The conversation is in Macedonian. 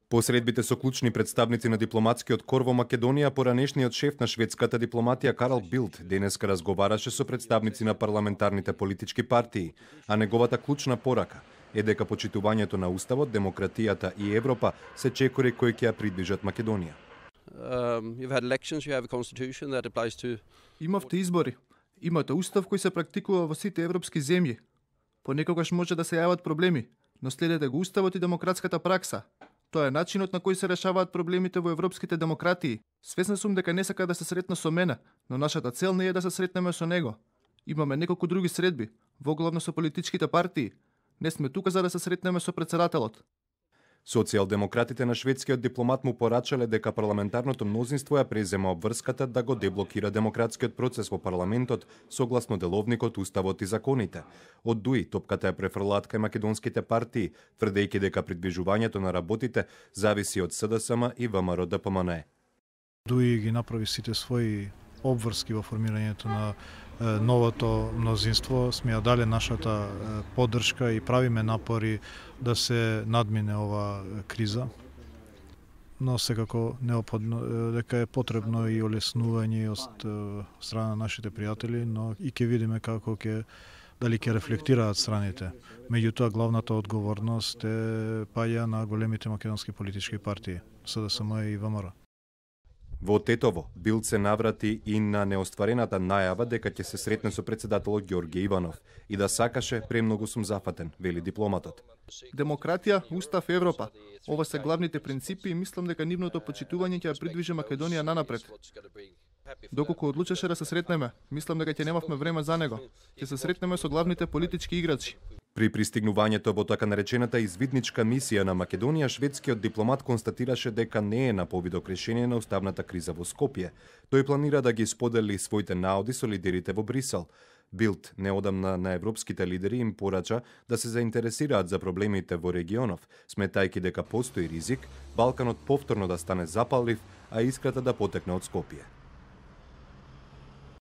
Посредбите со клучни представници на дипломатскиот кор во Македонија, поранешниот шеф на шведската дипломатија Карл Билд денеска разговараше со представници на парламентарните политички партии, а неговата клучна порака е дека почитувањето на уставот, демократијата и Европа се чекори кои ќе ја придвижат Македонија. Имавте избори. Имате устав кој се практикува во сите европски земји. Понекогаш може да се јават проблеми, но следете го уставот и демократската пракса. Тоа е начинот на кој се решаваат проблемите во европските демократии. Свесна сум дека не сака да се сретне со мене, но нашата цел не е да се сретнеме со него. Имаме неколку други средби, воглавно со политичките партии. Не сме тука за да се сретнеме со претседателот. Социјалдемократите на шведскиот дипломат му порачале дека парламентарното мнозинство ја презема обврската да го деблокира демократскиот процес во парламентот согласно деловникот, уставот и законите. Од Дуи топката ја префрлаат кај македонските партии, тврдејќи дека придвижувањето на работите зависи од СДСМ и ВМРО-ДПМНЕ. Дуи ги направи сите своји обврски во формирањето на новото мнозинство, сме ја дале нашата поддршка и правиме напори да се надмине ова криза. Но секако неопходно дека е потребно и олеснување од страна на нашите пријатели, но и ќе видиме како дали ќе рефлектираат страните. Меѓутоа главната одговорност е паѓа на големите македонски политички партии, СДСМ и ВМРО. Во Тетово, Билд се наврати и на неостварената најава дека ќе се сретне со претседателот Ѓорѓе Иванов и да сакаше премногу сум зафатен, вели дипломатот. Демократија, устав, Европа. Ова се главните принципи и мислам дека нивното почитување ќе ја придвижи Македонија нанапред. Доколку одлучеше да се сретнеме, мислам дека ќе немавме време за него. Ќе се сретнеме со главните политички играчи. При пристигнувањето во така наречената извидничка мисија на Македонија, шведскиот дипломат констатираше дека не е на повидок решение на уставната криза во Скопје. Тој планира да ги сподели своите наоди со лидерите во Брисел. Билд неодамна на европските лидери им порача да се заинтересираат за проблемите во регионов, сметајќи дека постои ризик Балканот повторно да стане запалив, а искрата да потекне од Скопје.